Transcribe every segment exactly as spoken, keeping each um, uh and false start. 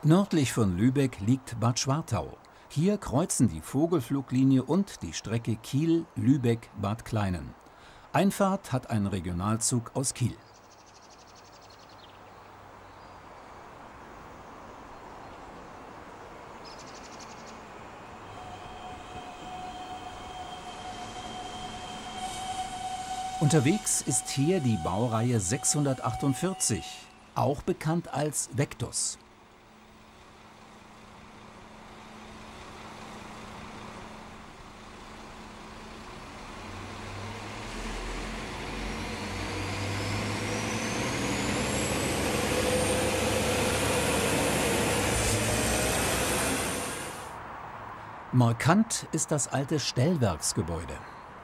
Nördlich von Lübeck liegt Bad Schwartau. Hier kreuzen die Vogelfluglinie und die Strecke Kiel-Lübeck-Bad Kleinen. Einfahrt hat ein Regionalzug aus Kiel. Unterwegs ist hier die Baureihe sechshundertachtundvierzig, auch bekannt als Vectus. Markant ist das alte Stellwerksgebäude.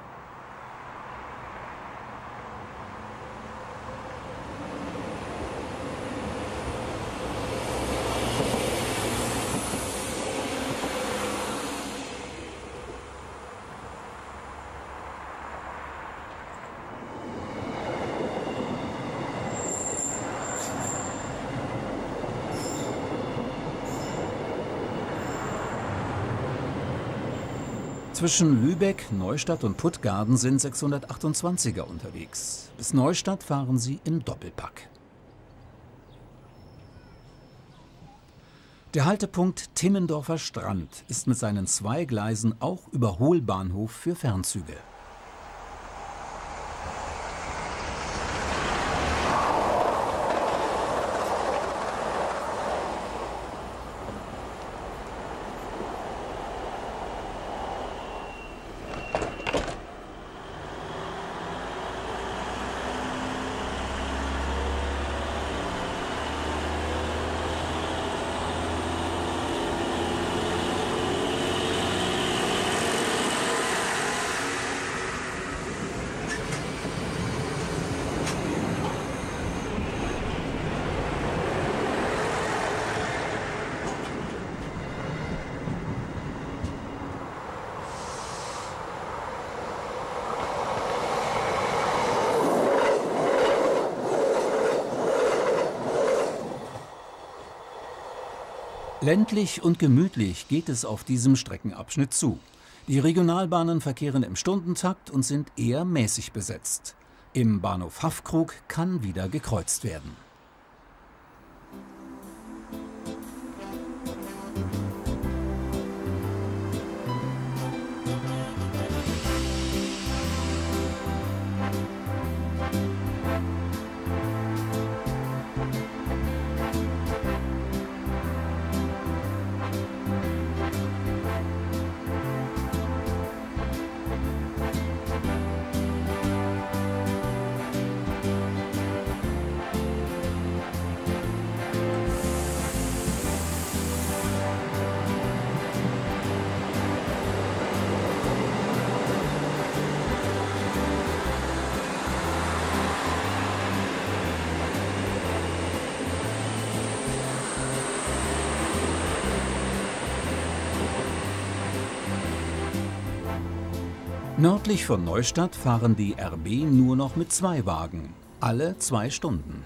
Zwischen Lübeck, Neustadt und Puttgarden sind sechshundertachtundzwanziger unterwegs. Bis Neustadt fahren sie im Doppelpack. Der Haltepunkt Timmendorfer Strand ist mit seinen zwei Gleisen auch Überholbahnhof für Fernzüge. Ländlich und gemütlich geht es auf diesem Streckenabschnitt zu. Die Regionalbahnen verkehren im Stundentakt und sind eher mäßig besetzt. Im Bahnhof Haffkrug kann wieder gekreuzt werden. Nördlich von Neustadt fahren die R B nur noch mit zwei Wagen, alle zwei Stunden.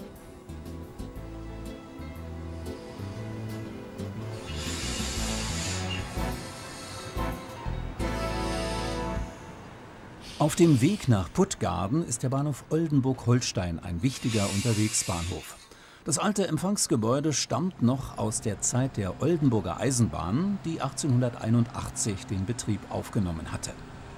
Auf dem Weg nach Puttgarden ist der Bahnhof Oldenburg-Holstein ein wichtiger Unterwegsbahnhof. Das alte Empfangsgebäude stammt noch aus der Zeit der Oldenburger Eisenbahn, die achtzehnhunderteinundachtzig den Betrieb aufgenommen hatte.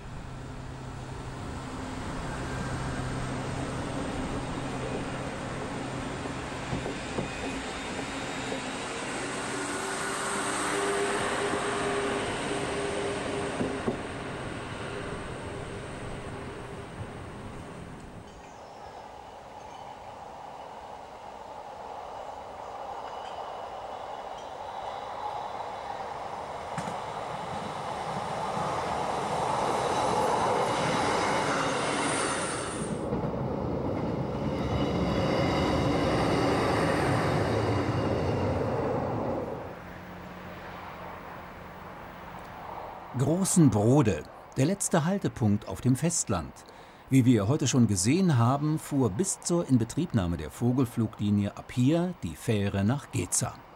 Großen Brode, der letzte Haltepunkt auf dem Festland. Wie wir heute schon gesehen haben, fuhr bis zur Inbetriebnahme der Vogelfluglinie ab hier die Fähre nach Geza.